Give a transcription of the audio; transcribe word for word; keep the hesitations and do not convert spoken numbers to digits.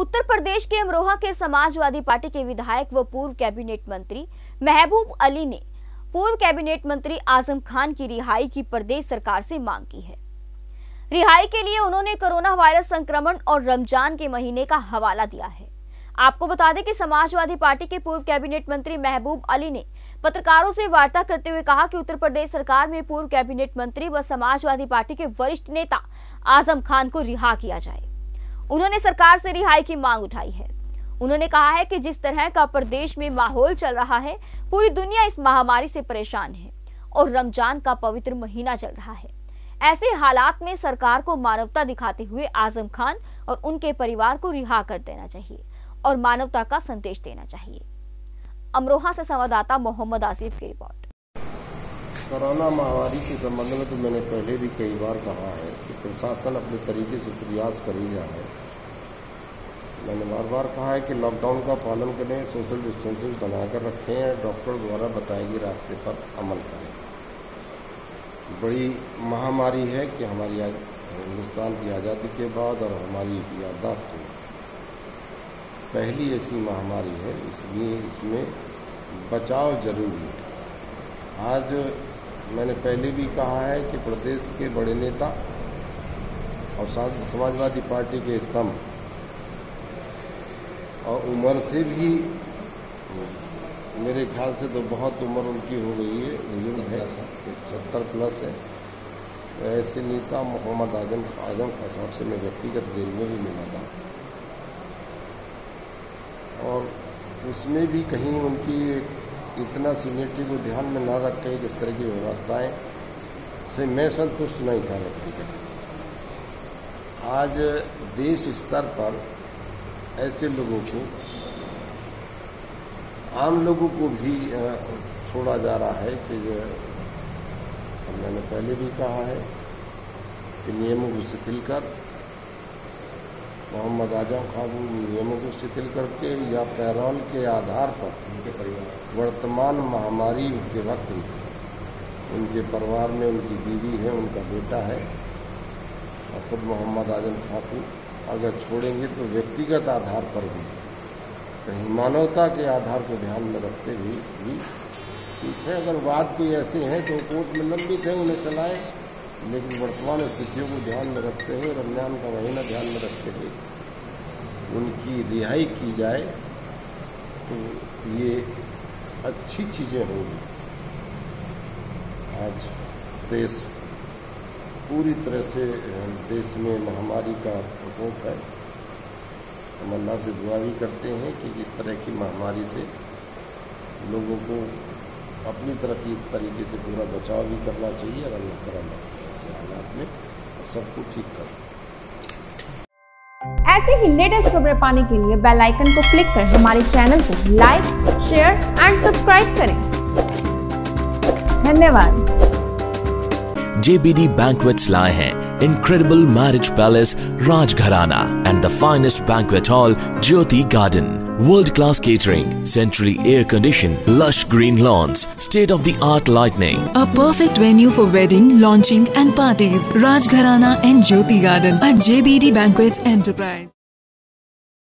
उत्तर प्रदेश के अमरोहा के समाजवादी पार्टी के विधायक व पूर्व कैबिनेट मंत्री महबूब अली ने पूर्व कैबिनेट मंत्री आजम खान की रिहाई की प्रदेश सरकार से मांग की है। रिहाई के लिए उन्होंने कोरोना वायरस संक्रमण और रमजान के महीने का हवाला दिया है। आपको बता दें कि समाजवादी पार्टी के पूर्व कैबिनेट मंत्री महबूब अली ने पत्रकारों से वार्ता करते हुए कहा कि उत्तर प्रदेश सरकार में पूर्व कैबिनेट मंत्री व समाजवादी पार्टी के वरिष्ठ नेता आजम खान को रिहा किया जाए। उन्होंने सरकार से रिहाई की मांग उठाई है। उन्होंने कहा है कि जिस तरह का प्रदेश में माहौल चल रहा है, पूरी दुनिया इस महामारी से परेशान है और रमजान का पवित्र महीना चल रहा है। ऐसे हालात में सरकार को मानवता दिखाते हुए आजम खान और उनके परिवार को रिहा कर देना चाहिए और मानवता का संदेश देना चाहिए। अमरोहा से संवाददाता मोहम्मद आसिफ की रिपोर्ट। कोरोना महामारी के संबंध में तो मैंने पहले भी कई बार कहा है कि प्रशासन अपने तरीके से प्रयास कर ही रहा है। मैंने बार बार कहा है कि लॉकडाउन का पालन करें, सोशल डिस्टेंसिंग बनाकर रखें, डॉक्टर द्वारा बताए गए रास्ते पर अमल करें। बड़ी महामारी है कि हमारी हिंदुस्तान की आज़ादी के बाद और हमारी याददाश्त में पहली ऐसी महामारी है, इसलिए इसमें बचाव जरूरी है। आज मैंने पहले भी कहा है कि प्रदेश के बड़े नेता और समाजवादी पार्टी के स्तंभ और उम्र से भी मेरे ख्याल से तो बहुत उम्र उनकी हो गई है, बुजुर्ग है, सत्तर प्लस है। ऐसे नेता मोहम्मद आजम आजम खान साहब से मैं व्यक्तिगत जेल में भी मिला था और उसमें भी कहीं उनकी इतना सीनियरिटी को ध्यान में न रख के इस तरह की व्यवस्थाएं से मैं संतुष्ट नहीं था व्यक्तिगत। आज देश स्तर पर ऐसे लोगों को, आम लोगों को भी छोड़ा जा रहा है कि मैंने पहले भी कहा है कि नियमों को शिथिल कर, मोहम्मद आजम खान नियमों को शिथिल करके या पैरोल के आधार पर उनके परिवार वर्तमान महामारी के वक्त उनके परिवार में उनकी बीवी है, उनका बेटा है और खुद मोहम्मद आजम खान को अगर छोड़ेंगे तो व्यक्तिगत आधार पर भी कहीं मानवता के आधार को ध्यान में रखते हुए भी ठीक है। अगर बात कोई ऐसे हैं तो कोर्ट में लंबित है, उन्हें चलाएं, लेकिन वर्तमान स्थितियों को ध्यान में रखते हुए, रमजान का महीना ध्यान में रखते हुए उनकी रिहाई की जाए तो ये अच्छी चीज़ें होंगी। आज देश पूरी तरह से देश में महामारी का प्रकोप है। हम अल्लाह से दुआ भी करते हैं कि इस तरह की महामारी से लोगों को अपनी तरफ इस तरीके से पूरा बचाव भी करना चाहिए और अल्लाह करना ऐसे हालात में सब कुछ ठीक कर। ऐसे ही लेटेस्ट खबरें पाने के लिए बेल आइकन को क्लिक कर हमारे चैनल को लाइक, शेयर एंड सब्सक्राइब करें। धन्यवाद। J B D Banquets लाए हैं incredible marriage palace Rajgharana and the finest banquet hall Jyoti Garden. World-class catering, centrally air-conditioned, lush green lawns, state-of-the-art lighting. A perfect venue for wedding, launching and parties. Rajgharana and Jyoti Garden at J B D Banquets Enterprise.